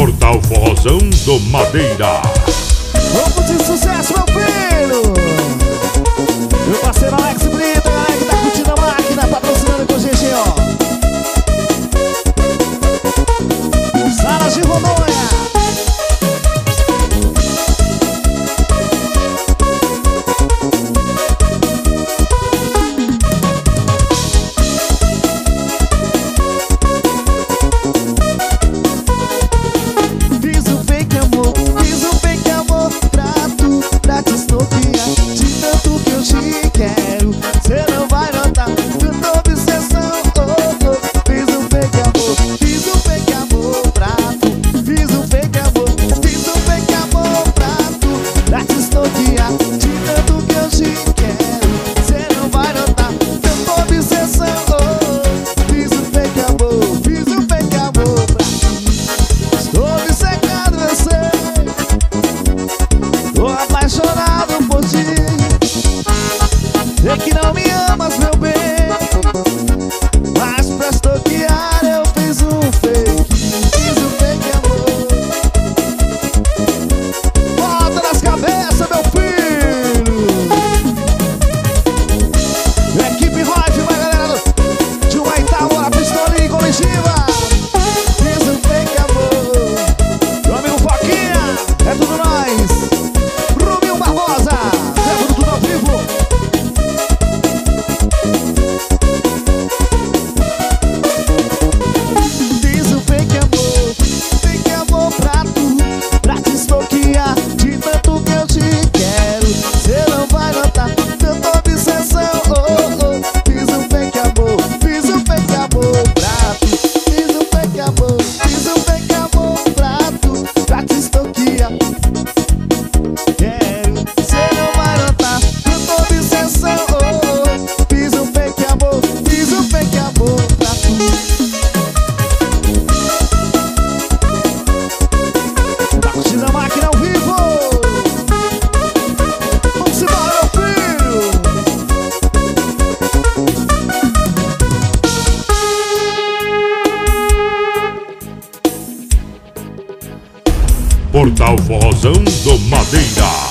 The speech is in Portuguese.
Portal Forrozão do Madeira. Vamos de sucesso, meu filho. Meu parceiro Alex Brito, galera que tá curtindo a máquina, patrocinando com a gente, ó. Salas de Rondônia. Sei que não me amas, meu bem, mas pra stalkear eu fiz um fake amor. Bota nas cabeças, meu filho. Equipe Rock, vai galera de Humaitá, bora pistolinha coletiva. Fiz um fake amor. Meu amigo Foquinha, é tudo nós. Rubinho Barbosa, leva tudo ao vivo. Portal Forrozão do Madeira.